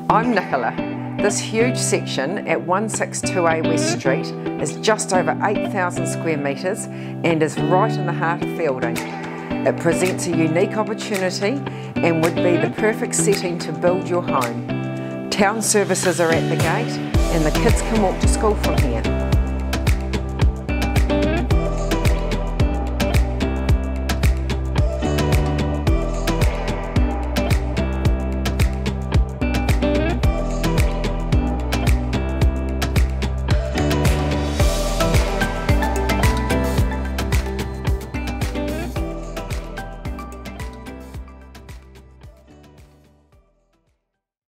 I'm Nicola. This huge section at 162A West Street is just over 8,000 square metres and is right in the heart of Feilding. It presents a unique opportunity and would be the perfect setting to build your home. Town services are at the gate and the kids can walk to school from here.